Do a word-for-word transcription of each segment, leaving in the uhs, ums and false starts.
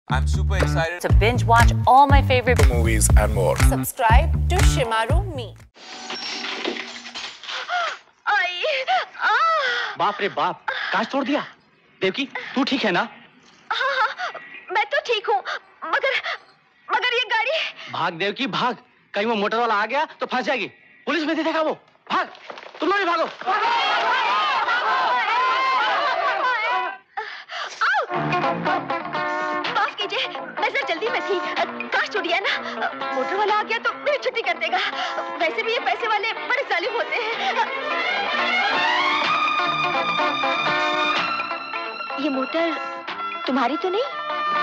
I'm super excited to binge watch all my favorite movies and more. Subscribe to Shemaroo me. बाप रे बाप, काश तोड़ दिया। देवकी, तू ठीक है ना? हाँ हाँ, मैं तो ठीक हूँ, मगर मगर ये गाड़ी। भाग देवकी भाग, कहीं वो मोटर वाला आ गया तो फंस जाएगी। पुलिस में दे देगा वो। भाग, तुम लोग भी भागो। माफ कीजिए, मैं जरा जल्दी में थी। काश छूट गया ना, मोटर वाला आ गया तो मेरी छुट्टी कर देगा। वैसे भी ये पैसे वाले बड़े जालिम होते हैं। ये मोटर तुम्हारी तो नहीं?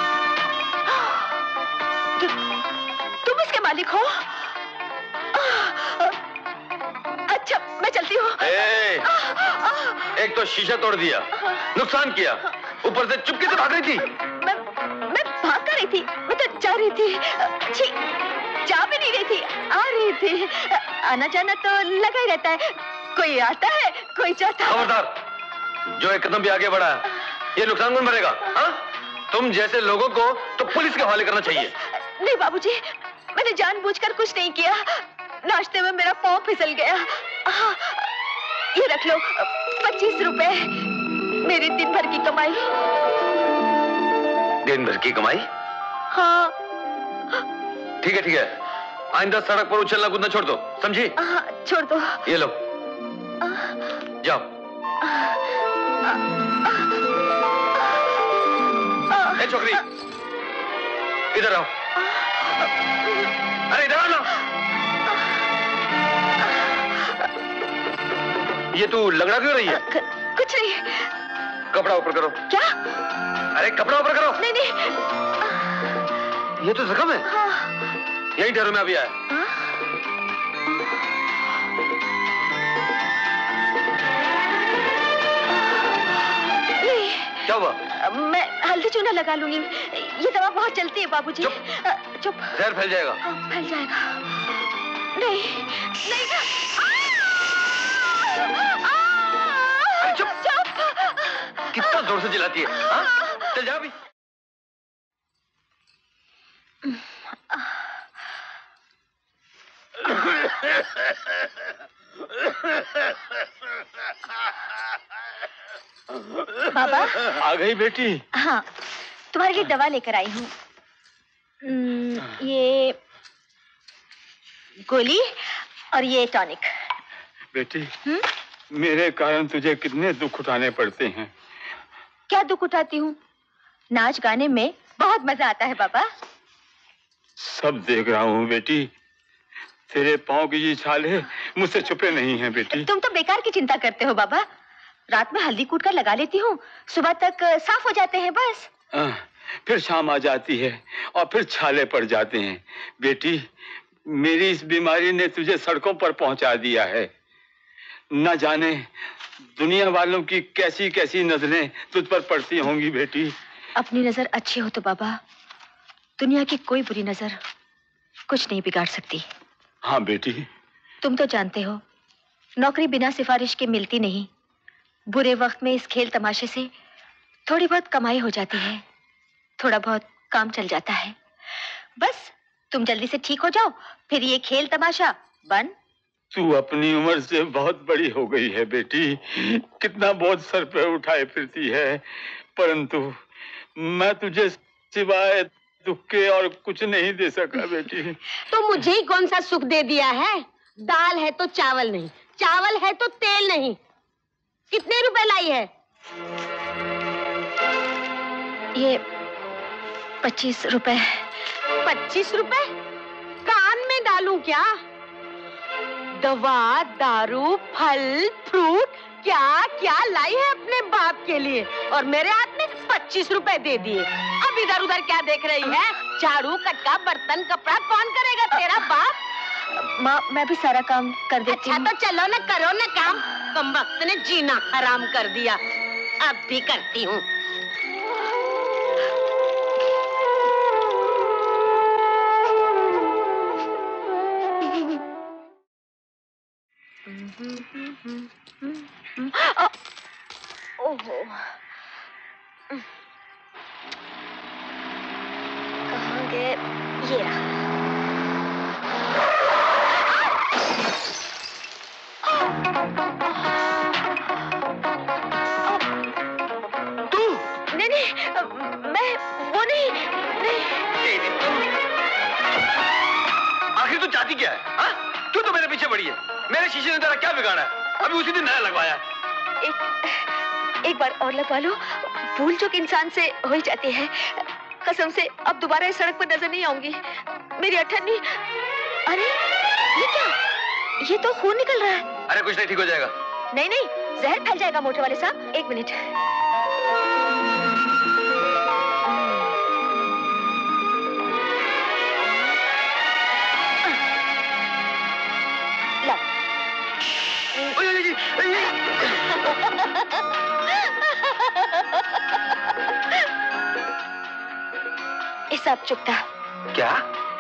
तु, तुम इसके मालिक हो? अच्छा, मैं चलती हूँ। एक तो शीशा तोड़ दिया, नुकसान किया, ऊपर से चुपके से भाग रही थी। मैं मैं भाग कर रही थी, मैं तो जा रही थी। छी, जा भी नहीं रही थी, आ रही थी। आना जाना तो लगा ही रहता है, कोई आता है कोई जाता है। खबरदार, जो एक कदम भी आगे बढ़ा है, ये नुकसान कौन भरेगा? हाँ? तुम जैसे लोगों को तो पुलिस के हवाले करना चाहिए। नहीं बाबूजी, मैंने जानबूझकर कुछ नहीं किया। नाश्ते में मेरा पाँव फिसल गया। हाँ, ये रख लो, पच्चीस रुपए, मेरी दिन भर की कमाई। दिन भर की कमाई? हाँ। ठीक है ठीक है, आइंदा सड़क पर उछलना कूदना छोड़ दो, समझी? हाँ, छोड़ दो। ये लो, जाओ। ए छोकरी, इधर आओ। अरे इधर आओ ना। ये तू लगड़ा क्यों रही है? कुछ नहीं। कपड़ा ऊपर करो। क्या? अरे कपड़ा ऊपर करो। नहीं नहीं। ये तो जख्म है। हाँ। यही ठहरो, मैं अभी आया। हाँ? नहीं। क्या हुआ? मैं हल्दी चूना लगा लूंगी, ये दवा बहुत चलती है बाबूजी। चुप। चुप। जहर फैल जाएगा। फैल जाएगा। नहीं नहीं। अरे चुप। चुप। कितना जोर से चिल्लाती है? हाँ? चल जा अभी। बाबा। आ गई बेटी? हाँ, तुम्हारे लिए दवा लेकर आई हूँ। ये गोली और ये टॉनिक। बेटी, हुँ? मेरे कारण तुझे कितने दुख उठाने पड़ते हैं। क्या दुख उठाती हूँ? नाच गाने में बहुत मजा आता है बाबा। सब देख रहा हूँ बेटी, तेरे पाँव की ये छाले मुझसे छुपे नहीं हैं बेटी। तुम तो बेकार की चिंता करते हो बाबा। रात में हल्दी कूट कर लगा लेती हूँ, सुबह तक साफ हो जाते हैं बस। आ, फिर शाम आ जाती है और फिर छाले पड़ जाते हैं। बेटी, मेरी इस बीमारी ने तुझे सड़कों पर पहुंचा दिया है। न जाने दुनिया वालों की कैसी कैसी नजरें तुझ पर पड़ती होंगी बेटी। अपनी नजर अच्छी हो तो बाबा, दुनिया की कोई बुरी नजर कुछ नहीं बिगाड़ सकती। हाँ बेटी। तुम तो जानते हो, नौकरी बिना सिफारिश के मिलती नहीं। बुरे वक्त में इस खेल तमाशे से थोड़ी बहुत कमाई हो जाती है, थोड़ा बहुत काम चल जाता है। बस तुम जल्दी से ठीक हो जाओ, फिर ये खेल तमाशा बंद। तू अपनी उम्र से बहुत बड़ी हो गई है बेटी, कितना बहुत सर पे उठाए फिरती है, परंतु मैं तुझे सिवाय दुख के और कुछ नहीं दे सका बेटी। तो मुझे ही कौन सा सुख दे दिया है? दाल है तो चावल नहीं, चावल है तो तेल नहीं। कितने रुपए लाई है? ये पच्चीस रुपए। पच्चीस रुपए? कान में डालूं क्या? दवा, दारू, फल, फ्रूट, क्या क्या लाई है अपने बाप के लिए, और मेरे हाथ में पच्चीस रुपए दे दिए। अब इधर उधर क्या देख रही है? झाड़ू, कटका, बर्तन, कपड़ा कौन करेगा? तेरा बाप। माँ, मैं भी सारा काम कर देती हूँ। अच्छा तो चलो ना, करो ना काम। कमबख्त ने जीना हराम कर दिया। अब भी करती हूँ। ओहो। ये रहा। तू? नहीं नहीं, मैं वो नहीं, नहीं। आखिर तू चाहती क्या है? हाँ? क्यों तो मेरे पीछे पड़ी है? मेरे शीशे ने तेरा क्या बिगाड़ा है? अभी उसी दिन नया लगवाया। एक एक बार और लगवा लो, भूल चूक इंसान से हो ही जाती है। कसम से अब दोबारा इस सड़क पर नजर नहीं आऊंगी। मेरी अठन्नी। अरे ये क्या? ये तो खून निकल रहा है। अरे कुछ नहीं, ठीक हो जाएगा। नहीं नहीं, जहर फैल जाएगा मोटर वाले साहब। एक मिनट। ला। हिसाब चुकता। क्या?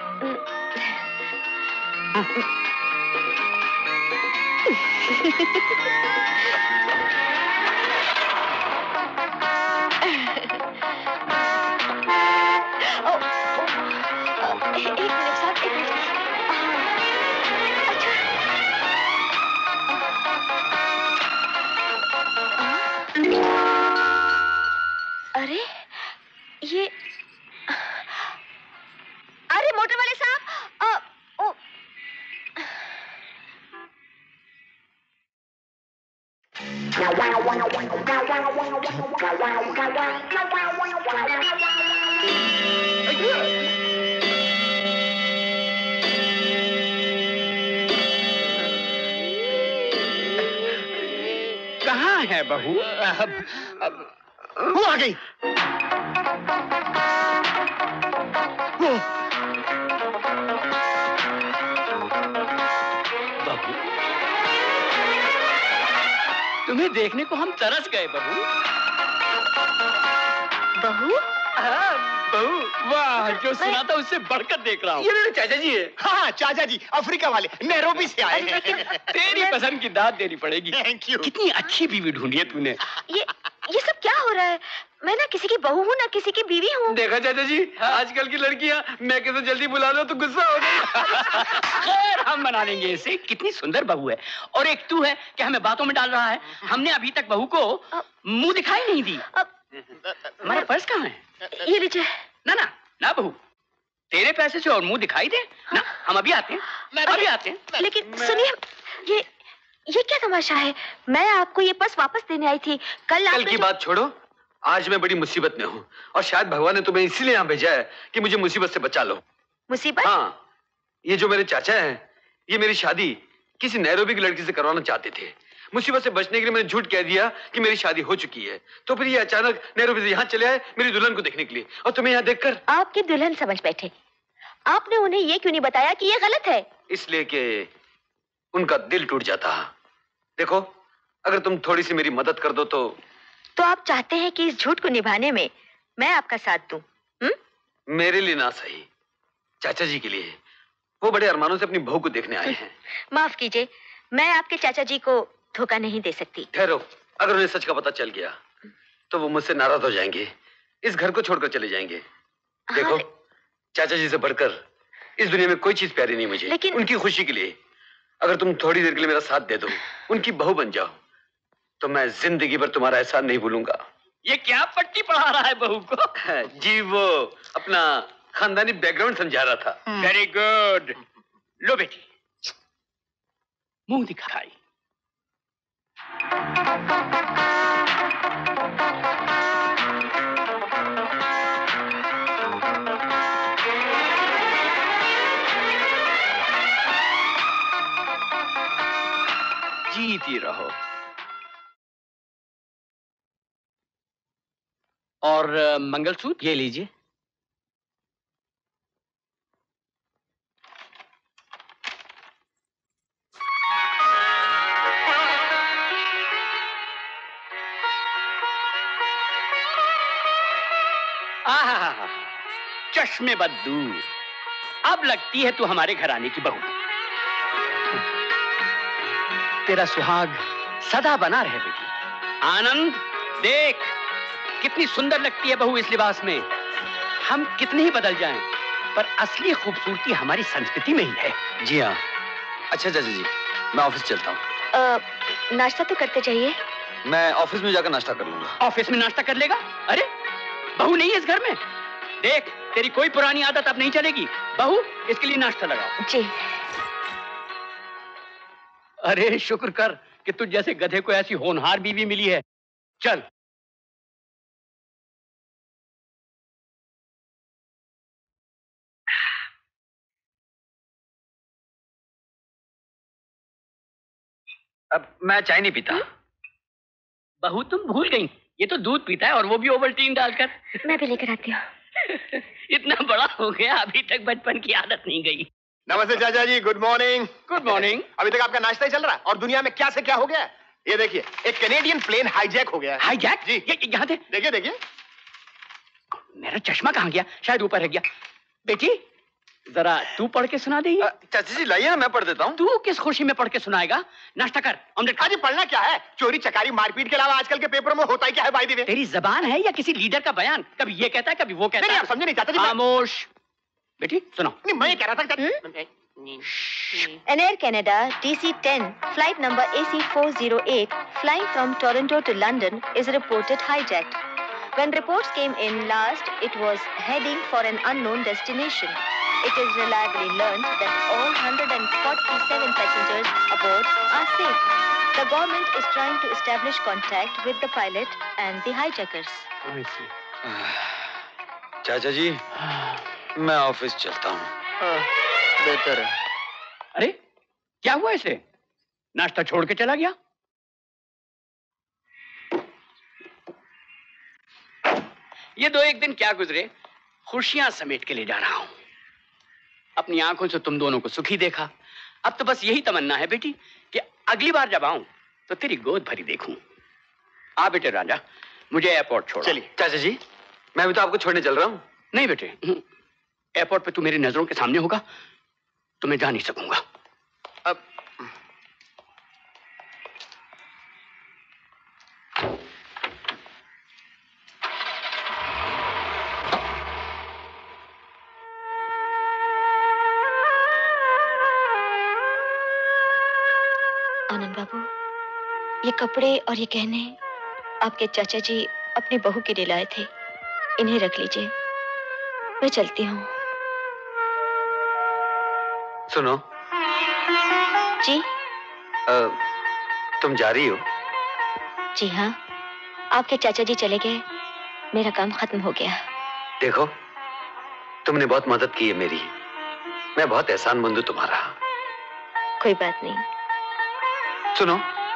ओ, ओ, एक मिनट साहब, एक मिनट। अच्छा। अरे ये, अरे मोटर वाले साहब, ओ कहाँ है बहू? अब, अब, वो आ गई। वो बहू, तुम्हें देखने को हम तरस गए बहू। बहू? हाँ, बहू। वाह, जो सुना था उससे बढ़कर देख रहा हूँ। ये मेरे चाचा जी है। हाँ चाचा जी, अफ्रीका वाले, नैरोबी से आए हैं। तेरी पसंद की दाद देनी पड़ेगी। Thank you. कितनी अच्छी बीवी ढूंढी है तूने। ये ये सब क्या हो रहा है? मैं ना किसी की बहू हूँ ना किसी की बीवी हूँ। देखा चाचा जी, आजकल की लड़कियां मैं कैसे जल्दी बुला लो तो गुस्सा हो गई। खैर हम मना लेंगे इसे। कितनी सुंदर बहू है। और एक तू है कि हमें बातों में डाल रहा है। हमने अभी तक बहू को मुंह दिखाई नहीं दी। हमारा पर्स कहाँ है? ये लीजिए। ना ना ना बहू, तेरे पैसे से और मुंह दिखाई दे ना। हम अभी आते हैं, अभी आते हैं। लेकिन सुनिए, ये ये क्या तमाशा है? मैं आपको ये पर्स वापस देने आई थी। कल कल की जो... बात छोड़ो, आज मैं बड़ी मुसीबत में हूँ और शायद भगवान ने तुम्हें इसीलिए यहाँ भेजा है कि मुझे मुसीबत से बचा लो। मुसीबत? हाँ, ये जो मेरे चाचा हैं, ये मेरी शादी किसी नैरोबी की लड़की से करवाना चाहते थे। मुसीबत से बचने के लिए मैंने झूठ कह दिया कि मेरी शादी हो चुकी है। तो फिर ये अचानक नैरोबी से यहाँ चले आए मेरी दुल्हन को देखने के लिए, और तुम्हें यहाँ देखकर आपकी दुल्हन समझ बैठे। आपने उन्हें ये क्यों नहीं बताया कि ये गलत है? इसलिए कि उनका दिल टूट जाता। देखो, अगर तुम थोड़ी सी मेरी मदद कर दो तो। तो आप चाहते हैं कि इस झूठ को निभाने में मैं आपका साथ दूं? हुँ? मेरे लिए ना सही, चाचा जी के लिए। वो बड़े अरमानों से अपनी बहू को देखने आए हैं। माफ कीजिए, मैं आपके चाचा जी को धोखा नहीं दे सकती। ठहरो, अगर उन्हें सच का पता चल गया तो वो मुझसे नाराज हो जाएंगे, इस घर को छोड़कर चले जाएंगे। देखो, हाँ, चाचा जी से बढ़कर इस दुनिया में कोई चीज प्यारी नहीं मुझे। लेकिन उनकी खुशी के लिए अगर तुम थोड़ी देर के लिए मेरा साथ दे दो, उनकी बहू बन जाओ, तो मैं जिंदगी भर तुम्हारा एहसान नहीं भूलूंगा। ये क्या पट्टी पढ़ा रहा है बहू को? जी वो अपना खानदानी बैकग्राउंड समझा रहा था। Very good. लो बेटी, मुंह दिखाई। जीती रहो। और मंगलसूत्र ये लीजिए। आहा, चश्मे बद्दू, अब लगती है तू हमारे घराने की बहू। तेरा सुहाग सदा बना रहे बेटी। आनंद, देख कितनी सुंदर लगती है बहू इस लिबास में। हम कितने ही बदल जाएं, पर असली खूबसूरती हमारी संस्कृति में ही है। जी हाँ। अच्छा चाचा जी, मैं ऑफिस चलता हूँ। नाश्ता तो करते चाहिए। मैं ऑफिस में जाकर नाश्ता कर लूंगा। ऑफिस में नाश्ता कर लेगा? अरे बहू नहीं है इस घर में। देख, तेरी कोई पुरानी आदत अब नहीं चलेगी। बहू, इसके लिए नाश्ता लगाओ। जी। अरे शुक्र कर कि तुझ जैसे गधे को ऐसी होनहार बीवी मिली है। चल। अब मैं चाय नहीं पीता। बहू तुम भूल गई, ये तो दूध पीता है और वो भी ओवल्टीन डालकर। मैं भी लेकर आती हूँ। इतना बड़ा हो गया, अभी तक बचपन की आदत नहीं गई। नमस्ते चाचा जी, गुड मॉर्निंग। Good morning. अभी तक आपका नाश्ता ही चल रहा है और दुनिया में क्या से क्या हो गया है। ये देखिए, एक कैनेडियन प्लेन हाईजैक हो गया है। हाईजैक? जी। ये यहाँ थे। देखिए देखिए। मेरा चश्मा कहाँ गया? शायद ऊपर रह गया। बेटी, जरा तू पढ़ के सुना दे। चाची जी लाइए ना, मैं पढ़ देता हूँ। तू किस खुशी में पढ़ के सुनाएगा? नाश्ता कर, ऑमलेट खा। जी पढ़ना क्या है? चोरी चकारी मारपीट के अलावा आजकल के पेपरों में होता ही क्या है बाय द वे? तेरी जबान है या किसी लीडर का बयान? कभी ये कहता है, कभी वो कहता है। नहीं, आप समझे नहीं चाचा जी। खामोश। बेटी सुनो। नहीं, मैं कह रहा था। An Air Canada D C ten flight number A C four oh eight flying from Toronto to London is reported hijacked. When reports came in last, it was heading for an unknown destination. It is reliably learned that all one hundred forty-seven passengers aboard are safe. The government is trying to establish contact with the pilot and the hijackers. चाचा जी, मैं office चलता हूँ। बेहतर है। अरे क्या हुआ इसे? नाश्ता छोड़ के चला गया? ये दो एक दिन क्या गुजरे, खुशियां समेट के ले जा रहा हूं। अपनी आंखों से तुम दोनों को सुखी देखा। अब तो बस यही तमन्ना है बेटी कि अगली बार जब आऊं तो तेरी गोद भरी देखूं। आ बेटे राजा, मुझे एयरपोर्ट छोड़ो। चलिए चाचा जी, मैं भी तो आपको छोड़ने चल रहा हूं। नहीं बेटे, एयरपोर्ट पे तू मेरी नजरों के सामने होगा तो मैं जा नहीं सकूंगा। अब आनंद बाबू, ये कपड़े और ये गहने आपके चाचा जी अपनी बहू के लिए लाए थे। इन्हें रख लीजिए, मैं चलती हूँ। सुनो जी। आ, तुम जा रही हो? जी हाँ, आपके चाचा जी चले गए, मेरा काम खत्म हो गया। देखो, तुमने बहुत मदद की है मेरी, मैं बहुत एहसानमंद हूं तुम्हारा। कोई बात नहीं। सुनो,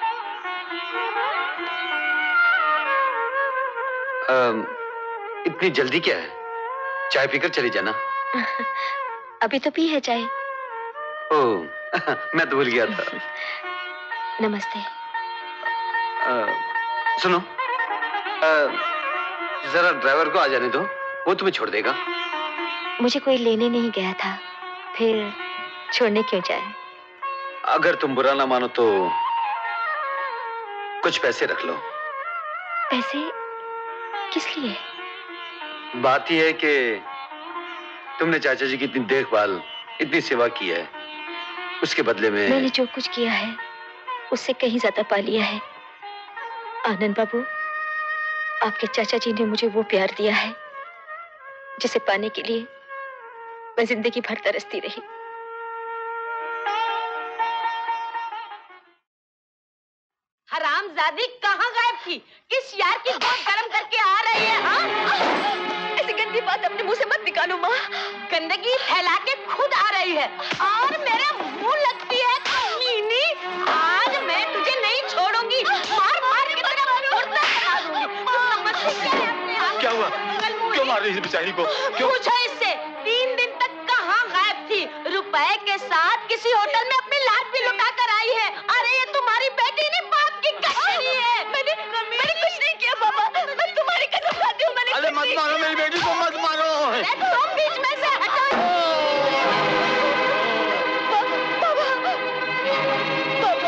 आ, इतनी जल्दी क्या है? चाय पीकर चली जाना। अभी तो पी है चाय। ओह, मैं तो भूल गया था। नमस्ते। आ, सुनो, आ, जरा ड्राइवर को आ जाने दो, वो तुम्हें छोड़ देगा। मुझे कोई लेने नहीं गया था, फिर छोड़ने क्यों जाए? अगर तुम बुरा ना मानो तो कुछ पैसे रख लो। पैसे? किस लिए? बात यह है कि तुमने चाचा जी की इतनी देखभाल, इतनी सेवा की है, उसके बदले में मैंने जो कुछ किया है उससे कहीं ज्यादा पा लिया है। आनंद बाबू, आपके चाचा जी ने मुझे वो प्यार दिया है जिसे पाने के लिए मैं जिंदगी भर तरसती रही। हरामजादी कहाँ गायब थी? किस यार की गोद गरम करके आ रही है? हाँ? ऐसी गंदी बात अपने मुंह से मत निकालो माँ। गंदगी फैला के खुद आ रही है और मेरे मुंह लगती है कमीनी। आज मैं तुझे नहीं छोड़ूंगी, मार मार के तेरा मुर्दा करा दूंगी। तुम समझते क्या है अपने आप? क्या हुआ? क्यों मार रही है बेचारी को? क्यों? पूछो इससे, तीन दिन तक कहाँ गायब थी? रुपए के साथ किसी होटल में अपनी लाश भी लुटा कर आई है। अरे ये तुम्हारी बेटी नहीं, बाप की कचरी है। मैंने मैंने कुछ नहीं किया पापा, मैं तुम्हारी कसम खाती हूँ, मैंने अरे मत मारो मेरी बेटी को, मत मारो। तुम बीच में से हटो। पापा, पापा,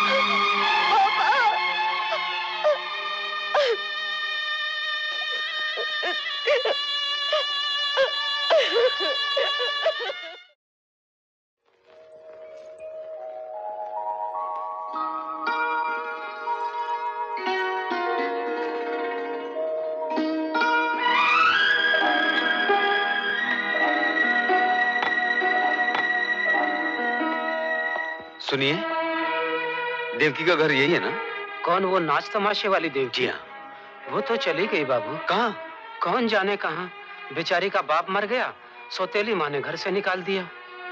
पापा, सुनिए, देवकी का घर यही है ना? कौन, वो नाच तमाशे वाली देवकी? जी हाँ। वो तो चली गई बाबू। कहाँ? कौन जाने कहाँ। बेचारी का बाप मर गया, सौतेली माँ ने घर से निकाल दिया।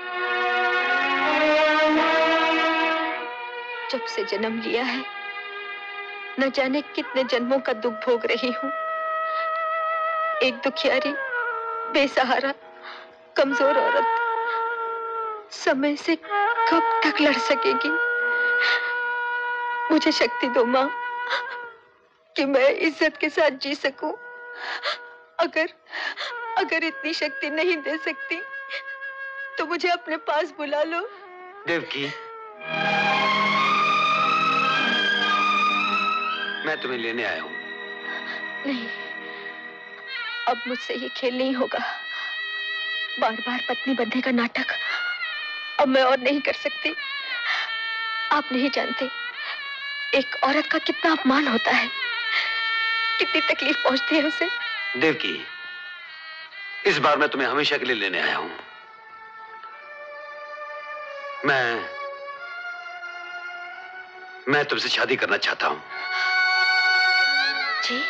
जब से जन्म लिया है न जाने कितने जन्मों का दुख भोग रही हूँ। एक दुखियारी, बेसहारा, कमजोर औरत समय से कब तक लड़ सकेगी? मुझे शक्ति दो माँ कि मैं इज्जत के साथ जी सकूं। अगर अगर इतनी शक्ति नहीं दे सकती तो मुझे अपने पास बुला लो। देवकी, मैं तुम्हें लेने आया हूँ। नहीं, अब मुझसे ये खेल नहीं होगा। बार बार पत्नी बनने का नाटक अब मैं और नहीं कर सकती। आप नहीं जानते एक औरत का कितना अपमान होता है, कितनी तकलीफ पहुंचती है उसे। देवकी, इस बार मैं तुम्हें हमेशा के लिए लेने आया हूं। मैं मैं तुमसे शादी करना चाहता हूं। जी?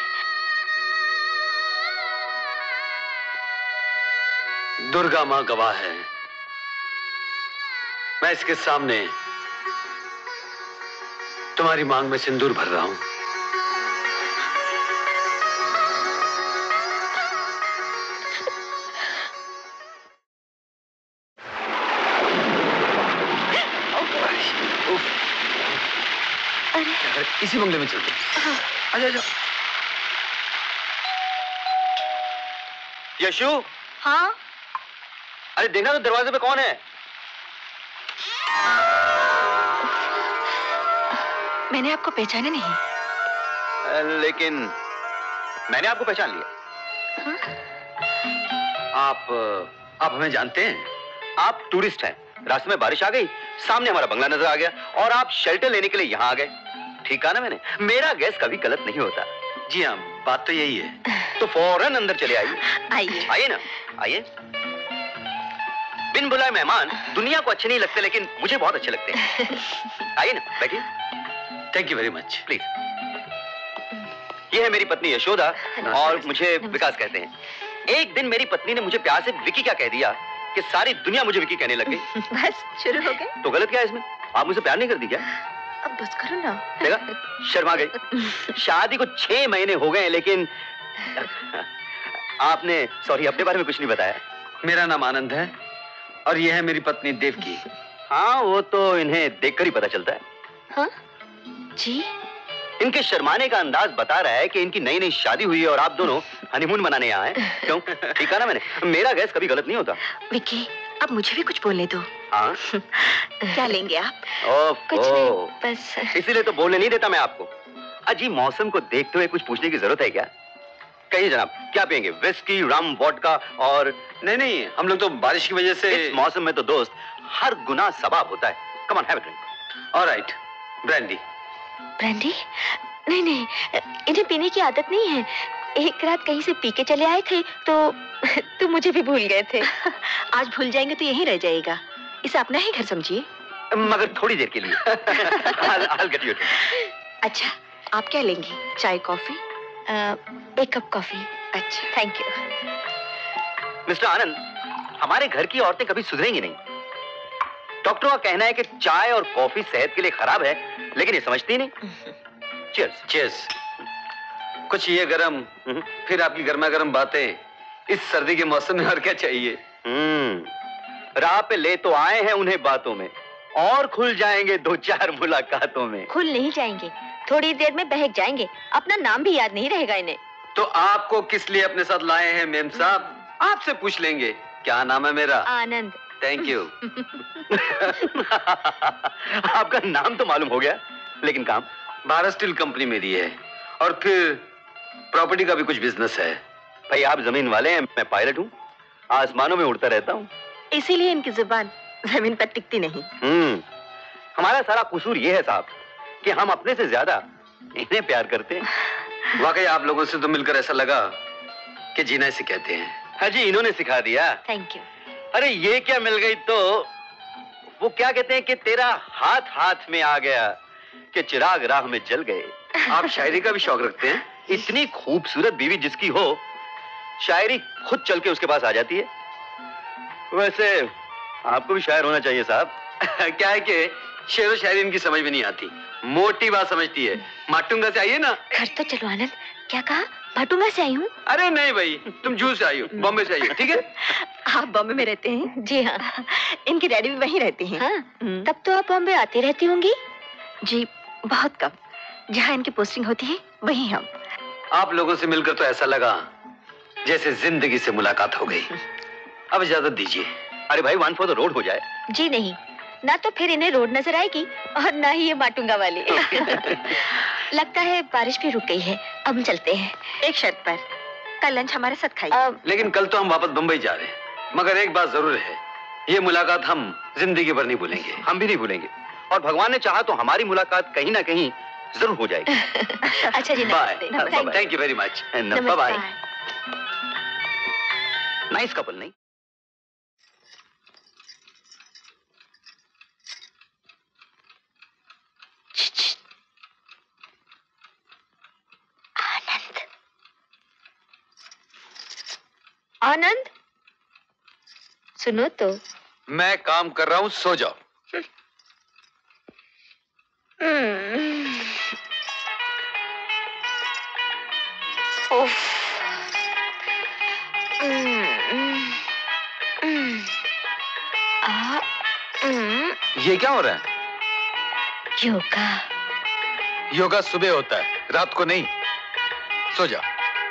दुर्गा मां गवाह है, मैं इसके सामने तुम्हारी मांग में सिंदूर भर रहा हूं। अरे इसी बंगले में चलते। हाँ। आजा आजा। यशु? हाँ? अरे देखना तो दरवाजे पे कौन है? मैंने आपको पहचाना नहीं। लेकिन मैंने आपको पहचान लिया। हाँ? आप आप हमें जानते हैं? आप टूरिस्ट हैं, रास्ते में बारिश आ गई, सामने हमारा बंगला नजर आ गया और आप शेल्टर लेने के लिए यहाँ आ गए। ठीक है ना मैंने? मेरा गैस कभी गलत नहीं होता। जी हाँ, बात तो यही है। तो फौरन अंदर चले आइए। आइए आइए ना, आइए। बिन बुलाए मेहमान दुनिया को अच्छे नहीं लगते, लेकिन मुझे बहुत अच्छे लगते हैं। आइए ना, बैठिए। Thank you very much. Please. ये है मेरी पत्नी यशोदा और मुझे विकास कहते हैं। एक दिन मेरी पत्नी ने मुझे प्यार से विकी क्या कह दिया कि सारी दुनिया मुझे विकी कहने लग गई। बस शुरू हो गए। तो गलत क्या है इसमें? आप मुझसे प्यार नहीं करती क्या? अब बस करो ना। देखा, शर्मा गई। शादी को छह महीने हो गए लेकिन आपने सॉरी अपने बारे में कुछ नहीं बताया। मेरा नाम आनंद है और यह है मेरी पत्नी देवकी। हाँ, वो तो इन्हें देखकर ही पता चलता है। हाँ? जी? इनके शर्माने का अंदाज बता रहा है कि इनकी नई नई शादी हुई है और आप दोनों हनीमून मनाने यहाँ आए। क्यों? ठीक है ना मैंने? मेरा गैस कभी गलत नहीं होता। विकी, अब मुझे भी कुछ बोलने दो। हाँ? क्या लेंगे आप? ओ, कुछ ओ, नहीं, बस। इसीलिए तो बोलने नहीं देता मैं आपको। अजी, मौसम को देखते हुए कुछ पूछने की जरूरत है क्या? कहिए जनाब, क्या पियेंगे? विस्की, रम, वोडका और? नहीं नहीं, हम लोग तो बारिश की वजह से। इस मौसम में तो दोस्त हर गुना सवाब होता है। Come on, have a drink. Alright, brandy. Brandy? नहीं नहीं, इन्हें पीने की आदत नहीं है। एक रात कहीं से पी के चले आए थे तो तो मुझे भी भूल गए थे। आज भूल जाएंगे तो यहीं रह जाएगा। इसे अपना ही घर समझिए। मगर थोड़ी देर के लिए। I'll, I'll get you a drink. अच्छा, आप क्या लेंगी? चाय, कॉफी? एक कप कॉफी। अच्छा, थैंक यू। मिस्टर आनंद, हमारे घर की औरतें कभी सुधरेंगी नहीं। डॉक्टरों का कहना है कि चाय और कॉफी सेहत के लिए खराब है, लेकिन ये समझती नहीं। चीयर्स। चीयर्स। कुछ ये गरम, फिर आपकी गर्मा गर्म बातें। इस सर्दी के मौसम में और क्या चाहिए? हम्म, राह पे ले तो आए हैं उन्हें बातों में, और खुल जाएंगे दो चार मुलाकातों में। खुल नहीं जाएंगे, थोड़ी देर में बहक जाएंगे। अपना नाम भी याद नहीं रहेगा इन्हें। तो आपको किस लिए अपने साथ लाए हैं मेम साहब? आपसे पूछ लेंगे। क्या नाम है मेरा? आनंद। Thank you. आपका नाम तो मालूम हो गया, लेकिन काम? भारत स्टील कंपनी मेरी है, और फिर प्रॉपर्टी का भी कुछ बिजनेस है। भाई आप जमीन वाले हैं, मैं पायलट हूँ, आसमानों में उड़ता रहता हूँ। इसीलिए इनकी जुबान जमीन पर टिकती नहीं। हम्म, हमारा सारा कसूर ये है साहब कि हम अपने से ज्यादा इन्हें प्यार करते हैं। वाकई आप लोगों से तो मिलकर ऐसा लगा कि जीना इसे कहते हैं। हाँ जी, इन्होंने सिखा दिया। Thank you. अरे ये क्या मिल गई तो वो क्या कहते हैं कि तेरा हाथ हाथ में आ गया कि चिराग राह में जल गए। आप शायरी का भी शौक रखते हैं? इतनी खूबसूरत बीवी जिसकी हो, शायरी खुद चल के उसके पास आ जाती है। वैसे आपको भी शायर होना चाहिए साहब। क्या है कि शेर व शायरी इनकी समझ में नहीं आती, मोटी बात समझती है। माटुंगा से आई है ना? घर तो चलो आनंद। क्या कहा? भाटुंगा से आई हूँ? अरे नहीं भाई, तुम जू से आई हो, बॉम्बे से आई हो, ठीक है? आप बॉम्बे में रहते हैं? जी हाँ। इनकी डैडी भी वहीं रहते हैं। हाँ, तब तो आप बॉम्बे आती रहती होंगी? जी बहुत कम, जहाँ इनकी पोस्टिंग होती है वहीं हम। आप लोगों से मिलकर तो ऐसा लगा जैसे जिंदगी से मुलाकात हो गई। अब इजाजत दीजिए। अरे भाई, वन फॉर द रोड हो जाए। जी नहीं, ना तो फिर इन्हें रोड नजर आएगी और ना ही ये माटुंगा वाली। लगता है बारिश भी रुक गई है, अब हम चलते हैं। एक शर्त पर, कल लंच हमारे साथ खाइए। लेकिन कल तो हम वापस बंबई जा रहे हैं, मगर एक बात जरूर है, ये मुलाकात हम जिंदगी भर नहीं भूलेंगे। हम भी नहीं भूलेंगे, और भगवान ने चाहा तो हमारी मुलाकात कहीं ना कहीं जरूर हो जाएगी। अच्छा जी, bye. Thank you very much. Bye bye. Nice couple नहीं? आनंद, आनंद, सुनो तो। मैं काम कर रहा हूँ, सो जाओ। उफ। ये क्या हो रहा है? योगा। योगा सुबह होता है, रात को नहीं। सो जा।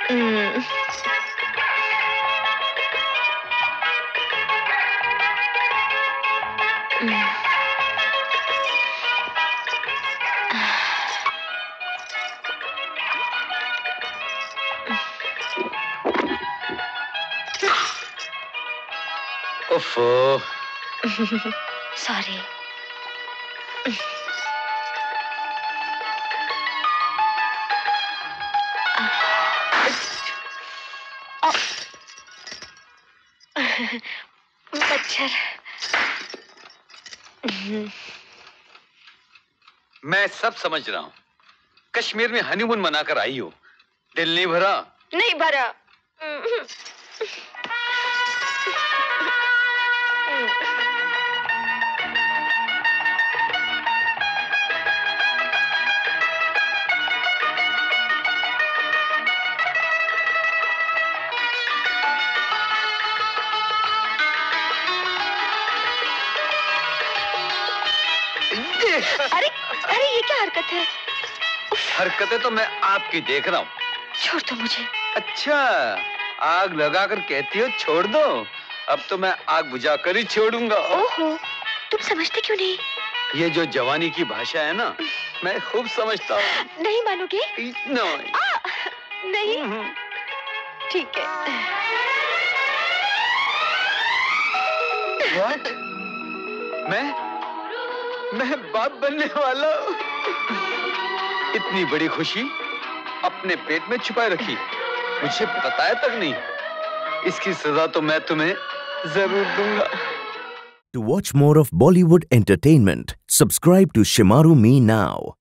ओफो। सॉरी। मच्छर। मैं सब समझ रहा हूँ, कश्मीर में हनीमून मनाकर आई हो, दिल नहीं भरा? नहीं भरा। अरे अरे, ये क्या हरकत है? हरकतें तो मैं आपकी देख रहा हूँ। छोड़ दो मुझे। अच्छा, आग लगाकर कहती हो छोड़ दो? अब तो मैं आग बुझाकर ही छोड़ूंगा। ओहो, तुम समझते क्यों नहीं? ये जो जवानी की भाषा है ना, मैं खूब समझता हूँ। नहीं मानोगे? नो। आ, नहीं। ठीक है। What? मैं मैं बाप बनने वाला हूँ। इतनी बड़ी खुशी अपने पेट में छुपाए रखी, मुझे बताया तक नहीं। इसकी सजा तो मैं तुम्हें जरूर दूंगा। To watch more of Bollywood entertainment, subscribe to Shemaroo Me now.